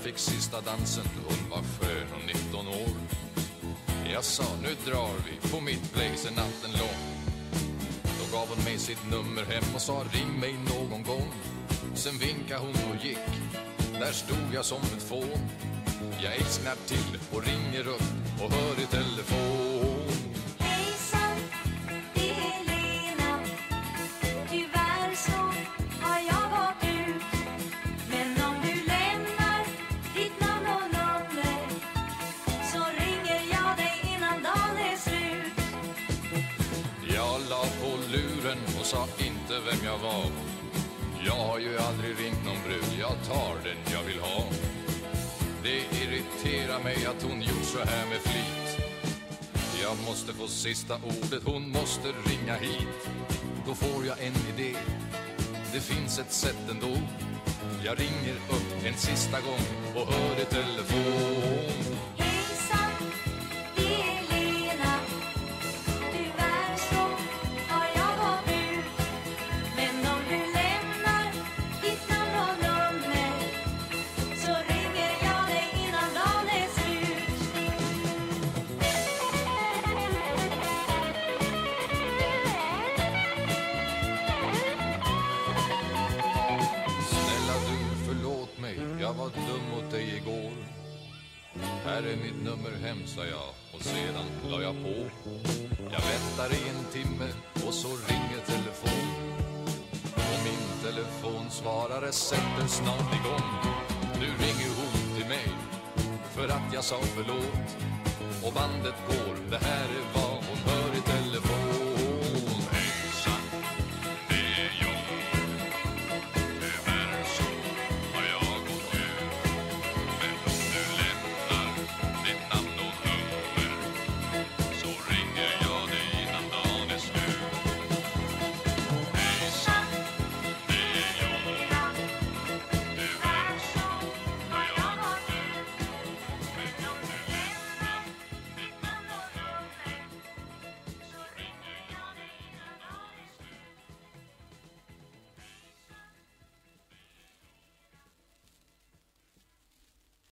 fick sista dansen, hon var skön och 19 år. Jag sa, nu drar vi på mitt place natten lång. Då gav hon mig sitt nummer hem och sa, ring mig någon gång. Sen vinkade hon och gick, där stod jag som ett fån. Jag ilsknar till och ringer upp och hör i telefon. Hejsan, det är Lena. Tyvärr så har jag gått ut. Men om du lämnar ditt namn och nummer så ringer jag dig innan dagen är slut. Jag la på luren och sa inte vem jag var. Jag har ju aldrig ringt någon brud, jag tar den jag vill ha. Det irriterar mig att hon gjort så här med flit. Jag måste få sista ordet, hon måste ringa hit. Då får jag en idé, det finns ett sätt ändå. Jag ringer upp en sista gång och hör i telefon. Hejsan, det är Lena. Tyvärr så har jag gått ut. Men om du lämnar ditt namn och nummer så ringer jag dig innan dagen är slut. Snälla du, förlåt mig, jag var dum mot dig igår. Här är mitt nummer hem, sa jag, och sedan la jag på. Jag väntar i en timme och så ringer telefon. Och min telefonsvarare sätter snart igång. Nu ringer hon till mig för att jag sa förlåt. Och bandet går, det här är vad